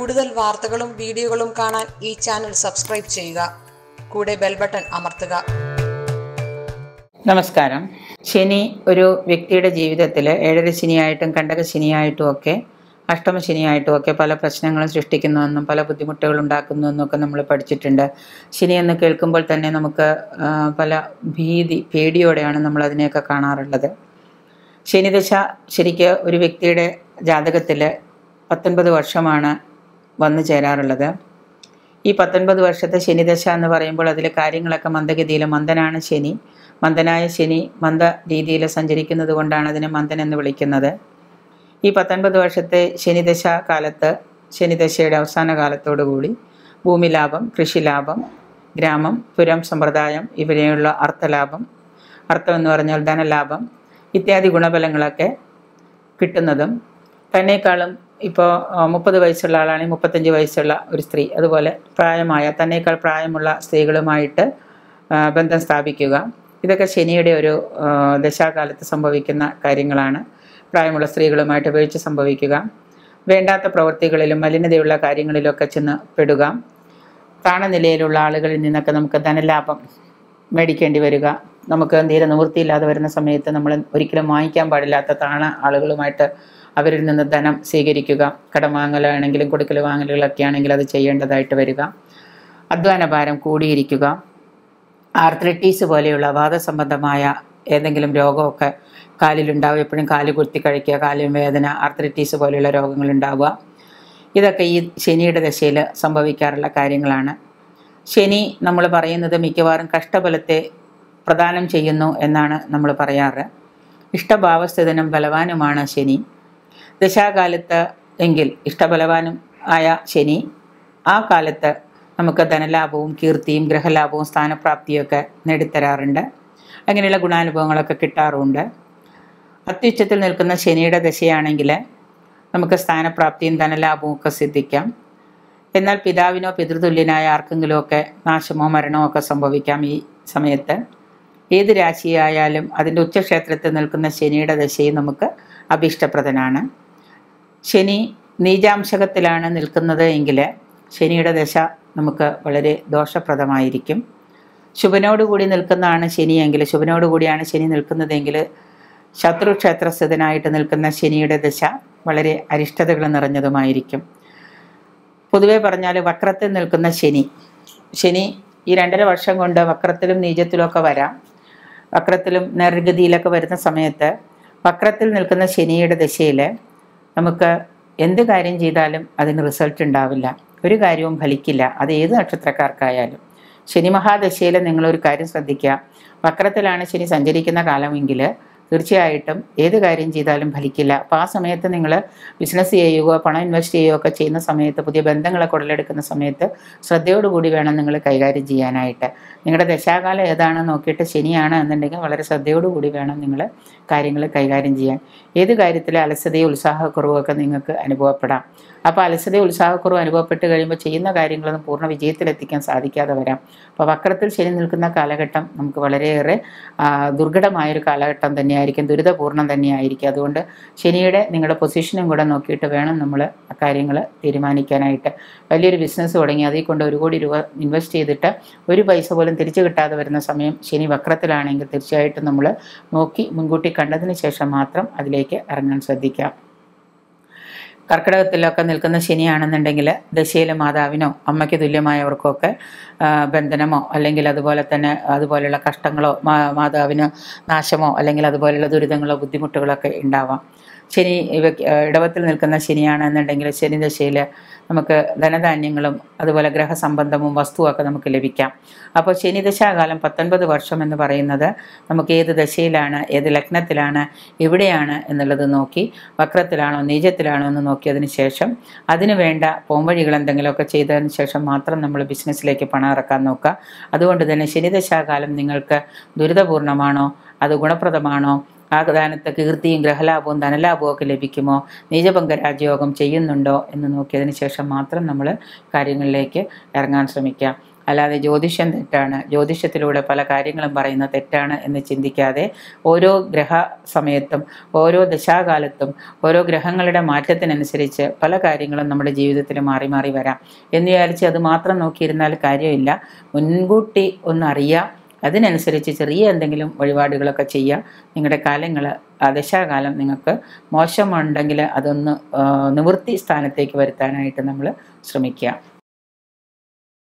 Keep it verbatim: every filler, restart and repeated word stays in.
കൂടുതൽ വാർത്തകളും വീഡിയോകളും കാണാൻ ഈ ചാനൽ സബ്സ്ക്രൈബ് ചെയ്യുക. കൂടെ ബെൽ ബട്ടൺ അമർത്തുക. നമസ്കാരം. ശനി ഒരു വ്യക്തിയുടെ ജീവിതത്തിൽ ഏഴര ശനിയായിട്ടും കണ്ടക ശനിയായിട്ടും ഒക്കെ അഷ്ടമശനിയായിട്ടും ഒക്കെ പല പ്രശ്നങ്ങളും സൃഷ്ടിക്കുന്നുവെന്നും പല ബുദ്ധിമുട്ടുകൾ ഉണ്ടാക്കുന്നുവെന്നും ഒക്കെ നമ്മൾ പഠിച്ചിട്ടുണ്ട്. ശനി എന്ന് കേൾക്കുമ്പോൾ തന്നെ നമുക്ക് പല ഭീതി പേടിയോടെയാണ് നമ്മൾ അതിനെയൊക്കെ കാണാറുള്ളത്. ശനിദശ ശരിക്ക് ഒരു വ്യക്തിയുടെ ജാതകത്തിൽ പത്തൊൻപത് വർഷമാണ് വന്നു ചേരാറുള്ളത്. ഈ പത്തൊൻപത് വർഷത്തെ ശനിദശ എന്ന് പറയുമ്പോൾ അതിൽ കാര്യങ്ങളൊക്കെ മന്ദഗതിയിൽ, മന്ദനാണ് ശനി. മന്ദനായ ശനി മന്ദ രീതിയിൽ സഞ്ചരിക്കുന്നത് കൊണ്ടാണ് അതിനെ മന്ദൻ എന്ന് വിളിക്കുന്നത്. ഈ പത്തൊൻപത് വർഷത്തെ ശനിദശ കാലത്ത്, ശനിദശയുടെ അവസാന കാലത്തോടുകൂടി ഭൂമി ലാഭം, കൃഷി ലാഭം, ഗ്രാമം, പുരം സമ്പ്രദായം ഇവരെയുള്ള അർത്ഥലാഭം, അർത്ഥം എന്ന് പറഞ്ഞാൽ ധനലാഭം ഇത്യാദി ഗുണഫലങ്ങളൊക്കെ കിട്ടുന്നതും, തന്നേക്കാളും ഇപ്പോൾ മുപ്പത് വയസ്സുള്ള ആളാണെങ്കിൽ മുപ്പത്തഞ്ച് വയസ്സുള്ള ഒരു സ്ത്രീ, അതുപോലെ പ്രായമായ തന്നേക്കാൾ പ്രായമുള്ള സ്ത്രീകളുമായിട്ട് ബന്ധം സ്ഥാപിക്കുക, ഇതൊക്കെ ശനിയുടെ ഒരു ദശാകാലത്ത് സംഭവിക്കുന്ന കാര്യങ്ങളാണ്. പ്രായമുള്ള സ്ത്രീകളുമായിട്ട് വീഴ്ച സംഭവിക്കുക, വേണ്ടാത്ത പ്രവൃത്തികളിലും മലിനതയുള്ള കാര്യങ്ങളിലൊക്കെ ചെന്ന് പെടുക, താണ നിലയിലുള്ള ആളുകളിൽ നിന്നൊക്കെ നമുക്ക് ധനലാഭം മേടിക്കേണ്ടി വരിക, നമുക്ക് തീരെ നിവൃത്തിയില്ലാതെ വരുന്ന സമയത്ത് നമ്മൾ ഒരിക്കലും വാങ്ങിക്കാൻ പാടില്ലാത്ത താണ ആളുകളുമായിട്ട് അവരിൽ നിന്ന് ധനം സ്വീകരിക്കുക, കടം വാങ്ങലാണെങ്കിലും കൊടുക്കൽ വാങ്ങലുകളൊക്കെ ആണെങ്കിൽ അത് ചെയ്യേണ്ടതായിട്ട് വരിക, അധ്വാനഭാരം കൂടിയിരിക്കുക, ആർത്രൈറ്റീസ് പോലെയുള്ള വാദസംബന്ധമായ ഏതെങ്കിലും രോഗമൊക്കെ കാലിലുണ്ടാവുക, എപ്പോഴും കാല് കുത്തി കഴിക്കുക, കാലിന് വേദന, ആർത്രൈറ്റീസ് പോലെയുള്ള രോഗങ്ങളുണ്ടാവുക, ഇതൊക്കെ ഈ ശനിയുടെ ദശയിൽ സംഭവിക്കാറുള്ള കാര്യങ്ങളാണ്. ശനി നമ്മൾ പറയുന്നത് മിക്കവാറും കഷ്ടബലത്തെ പ്രദാനം ചെയ്യുന്നു എന്നാണ് നമ്മൾ പറയാറ്. ഇഷ്ടഭാവസ്ഥിതനും ബലവാനുമാണ് ശനി. ദശാകാലത്ത് എങ്കിൽ ഇഷ്ടബലവാനും ആയ ശനി ആ കാലത്ത് നമുക്ക് ധനലാഭവും കീർത്തിയും ഗ്രഹലാഭവും സ്ഥാനപ്രാപ്തിയൊക്കെ നേടിത്തരാറുണ്ട്. അങ്ങനെയുള്ള ഗുണാനുഭവങ്ങളൊക്കെ കിട്ടാറുണ്ട്. അത്യുച്ചത്തിൽ നിൽക്കുന്ന ശനിയുടെ ദശയാണെങ്കിൽ നമുക്ക് സ്ഥാനപ്രാപ്തിയും ധനലാഭവും ഒക്കെ സിദ്ധിക്കാം. എന്നാൽ പിതാവിനോ പിതൃതുല്യനായ ആർക്കെങ്കിലുമൊക്കെ നാശമോ മരണമോ ഒക്കെ സംഭവിക്കാം. ഈ സമയത്ത് ഏത് രാശിയായാലും അതിൻ്റെ ഉച്ചക്ഷേത്രത്തിൽ നിൽക്കുന്ന ശനിയുടെ ദശയും നമുക്ക് അഭീഷ്ടപ്രദനാണ്. ശനി നീചാംശകത്തിലാണ് നിൽക്കുന്നത് എങ്കിൽ ശനിയുടെ ദശ നമുക്ക് വളരെ ദോഷപ്രദമായിരിക്കും. ശുഭനോടുകൂടി നിൽക്കുന്നതാണ് ശനിയെങ്കിൽ, ശുഭനോടുകൂടിയാണ് ശനി നിൽക്കുന്നതെങ്കിൽ ശത്രുക്ഷേത്രസ്ഥിതനായിട്ട് നിൽക്കുന്ന ശനിയുടെ ദശ വളരെ അരിഷ്ടതകൾ നിറഞ്ഞതുമായിരിക്കും. പൊതുവെ പറഞ്ഞാൽ വക്രത്തിൽ നിൽക്കുന്ന ശനി ശനി ഈ രണ്ടര വർഷം കൊണ്ട് വക്രത്തിലും നീചത്തിലും ഒക്കെ വരാം. വക്രത്തിലും നേർഗതിയിലൊക്കെ വരുന്ന സമയത്ത് വക്രത്തിൽ നിൽക്കുന്ന ശനിയുടെ ദശയിൽ നമുക്ക് എന്ത് കാര്യം ചെയ്താലും അതിന് റിസൾട്ട് ഉണ്ടാവില്ല, ഒരു കാര്യവും ഫലിക്കില്ല. അത് ഏത് നക്ഷത്രക്കാർക്കായാലും. ശനി മഹാദശയിൽ നിങ്ങളൊരു കാര്യം ശ്രദ്ധിക്കുക, വക്രത്തിലാണ് ശനി സഞ്ചരിക്കുന്ന കാലമെങ്കിൽ തീർച്ചയായിട്ടും ഏത് കാര്യം ചെയ്താലും ഫലിക്കില്ല. അപ്പോൾ ആ സമയത്ത് നിങ്ങൾ ബിസിനസ് ചെയ്യുകയോ പണം ഇൻവെസ്റ്റ് ചെയ്യുകയോ ഒക്കെ ചെയ്യുന്ന സമയത്ത്, പുതിയ ബന്ധങ്ങളൊക്കെ ഉടലെടുക്കുന്ന സമയത്ത് ശ്രദ്ധയോടുകൂടി വേണം നിങ്ങൾ കൈകാര്യം ചെയ്യാനായിട്ട്. നിങ്ങളുടെ ദശാകാലം ഏതാണെന്ന് നോക്കിയിട്ട് ശനിയാണ് എന്നുണ്ടെങ്കിൽ വളരെ ശ്രദ്ധയോടുകൂടി വേണം നിങ്ങൾ കാര്യങ്ങൾ കൈകാര്യം ചെയ്യാൻ. ഏത് കാര്യത്തിൽ അലസതയും ഉത്സാഹക്കുറവൊക്കെ നിങ്ങൾക്ക് അനുഭവപ്പെടാം. അപ്പോൾ അലസതയും ഉത്സാഹക്കുറവ് അനുഭവപ്പെട്ട് കഴിയുമ്പോൾ ചെയ്യുന്ന കാര്യങ്ങളൊന്നും പൂർണ്ണ വിജയത്തിലെത്തിക്കാൻ സാധിക്കാതെ വരാം. അപ്പോൾ വക്രത്തിൽ ശനി നിൽക്കുന്ന കാലഘട്ടം നമുക്ക് വളരെയേറെ ദുർഘടമായൊരു കാലഘട്ടം തന്നെയായിരിക്കും, ദുരിതപൂർണ്ണം തന്നെയായിരിക്കും. അതുകൊണ്ട് ശനിയുടെ നിങ്ങളുടെ പൊസിഷനും കൂടെ നോക്കിയിട്ട് വേണം നമ്മൾ ആ കാര്യങ്ങൾ തീരുമാനിക്കാനായിട്ട്. വലിയൊരു ബിസിനസ് തുടങ്ങി അതിൽ കൊണ്ട് ഒരു കോടി രൂപ ഇൻവെസ്റ്റ് ചെയ്തിട്ട് ഒരു പൈസ പോലും തിരിച്ചു കിട്ടാതെ വരുന്ന സമയം ശനി വക്രത്തിലാണെങ്കിൽ തീർച്ചയായിട്ടും നമ്മൾ നോക്കി മുൻകൂട്ടി കണ്ടതിന് ശേഷം മാത്രം അതിലേക്ക് ഇറങ്ങാൻ ശ്രദ്ധിക്കാം. കർക്കിടകത്തിലൊക്കെ നിൽക്കുന്ന ശനിയാണെന്നുണ്ടെങ്കിൽ ദശയിലെ മാതാവിനോ അമ്മയ്ക്ക് തുല്യമായവർക്കോ ഒക്കെ ബന്ധനമോ അല്ലെങ്കിൽ അതുപോലെ തന്നെ അതുപോലെയുള്ള കഷ്ടങ്ങളോ മാ മാതാവിന് നാശമോ അല്ലെങ്കിൽ അതുപോലെയുള്ള ദുരിതങ്ങളോ ബുദ്ധിമുട്ടുകളോ ഒക്കെ ഉണ്ടാവാം. ശനി ഇവ ഇടവത്തിൽ നിൽക്കുന്ന ശനിയാണെന്നുണ്ടെങ്കിൽ ശനി ദശയിൽ നമുക്ക് ധനധാന്യങ്ങളും അതുപോലെ ഗ്രഹസംബന്ധവും വസ്തുവൊക്കെ നമുക്ക് ലഭിക്കാം. അപ്പോൾ ശനി ദശാകാലം പത്തൊൻപത് വർഷം എന്ന് പറയുന്നത് നമുക്ക് ഏത് ദശയിലാണ്, ഏത് ലഗ്നത്തിലാണ്, എവിടെയാണ് എന്നുള്ളത് നോക്കി, വക്രത്തിലാണോ നീചത്തിലാണോ എന്ന് നോക്കിയതിന് ശേഷം അതിന് വേണ്ട പോംവഴികൾ എന്തെങ്കിലുമൊക്കെ ചെയ്തതിന് ശേഷം മാത്രം നമ്മൾ ബിസിനസ്സിലേക്ക് പണം ഇറക്കാൻ നോക്കുക. അതുകൊണ്ട് തന്നെ ശനി ദശാകാലം നിങ്ങൾക്ക് ദുരിതപൂർണമാണോ, അത് ഗുണപ്രദമാണോ, ആ ദാനത്ത് കീർത്തിയും ഗ്രഹലാഭവും ധനലാഭവും ഒക്കെ ലഭിക്കുമോ, നീചഭംഗ രാജയോഗം ചെയ്യുന്നുണ്ടോ എന്ന് നോക്കിയതിന് ശേഷം മാത്രം നമ്മൾ കാര്യങ്ങളിലേക്ക് ഇറങ്ങാൻ ശ്രമിക്കാം. അല്ലാതെ ജ്യോതിഷം തെറ്റാണ്, ജ്യോതിഷത്തിലൂടെ പല കാര്യങ്ങളും പറയുന്ന തെറ്റാണ് എന്ന് ചിന്തിക്കാതെ ഓരോ ഗ്രഹ സമയത്തും ഓരോ ദശാകാലത്തും ഓരോ ഗ്രഹങ്ങളുടെ മാറ്റത്തിനനുസരിച്ച് പല കാര്യങ്ങളും നമ്മുടെ ജീവിതത്തിൽ മാറി മാറി വരാം എന്ന് വിചാരിച്ച് അത് മാത്രം നോക്കിയിരുന്നാൽ കാര്യമില്ല. മുൻകൂട്ടി ഒന്നറിയാം, അതിനനുസരിച്ച് ചെറിയ എന്തെങ്കിലും വഴിപാടുകളൊക്കെ ചെയ്യുക. നിങ്ങളുടെ കാലങ്ങൾ ദശാകാലം നിങ്ങൾക്ക് മോശമുണ്ടെങ്കിൽ അതൊന്ന് നിവൃത്തി സ്ഥാനത്തേക്ക് വരുത്താനായിട്ട് നമ്മൾ ശ്രമിക്കുക.